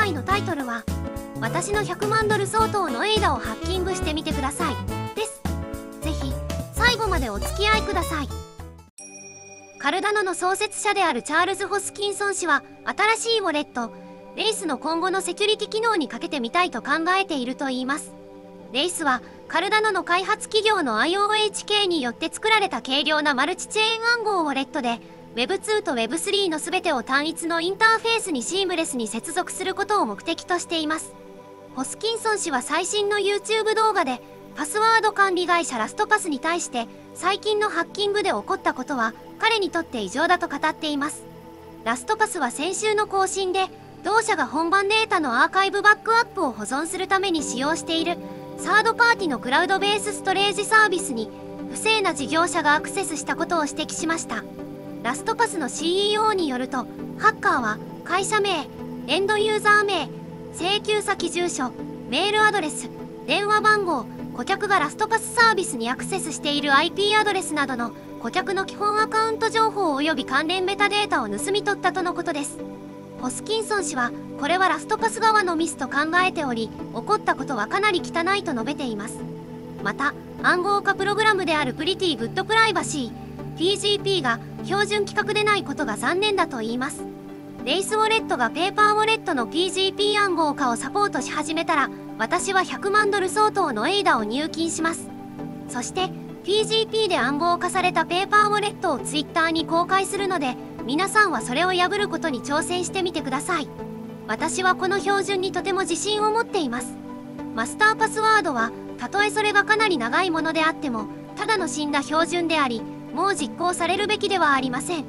回のタイトルは私の100万ドル相当のエイダをハッキングしてみてくださいです。ぜひ最後までお付き合いください。カルダノの創設者であるチャールズ・ホスキンソン氏は新しいウォレットレイスの今後のセキュリティ機能にかけてみたいと考えているといいます。レイスはカルダノの開発企業の IOHK によって作られた軽量なマルチチェーン暗号ウォレットで Web2 と Web3 の全てを単一のインターフェースにシームレスに接続することを目的としています。ホスキンソン氏は最新の YouTube 動画でパスワード管理会社ラストパスに対して最近のハッキングで起こったことは彼にとって異常だと語っています。ラストパスは先週の更新で同社が本番データのアーカイブバックアップを保存するために使用しているサードパーティのクラウドベースストレージサービスに不正な事業者がアクセスしたことを指摘しました。ラストパスの CEO によるとハッカーは会社名、エンドユーザー名、請求先住所、メールアドレス、電話番号、顧客がラストパスサービスにアクセスしている IP アドレスなどの顧客の基本アカウント情報及び関連メタデータを盗み取ったとのことです。ホスキンソン氏はこれはラストパス側のミスと考えており起こったことはかなり汚いと述べています。また暗号化プログラムであるプリティグッドプライバシー PGP が標準規格でないことが残念だと言います。レイスウォレットがペーパーウォレットの PGP 暗号化をサポートし始めたら私は100万ドル相当のエイダを入金します。そして PGP で暗号化されたペーパーウォレットを Twitter に公開するので皆さんはそれを破ることに挑戦してみてください。私はこの標準にとても自信を持っています。マスターパスワードはたとえそれがかなり長いものであってもただの死んだ標準でありもう実行されるべきではありません。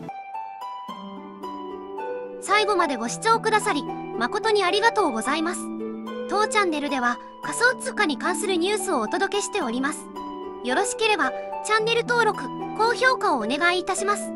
最後までご視聴くださり誠にありがとうございます。当チャンネルでは仮想通貨に関するニュースをお届けしております。よろしければチャンネル登録、高評価をお願いいたします。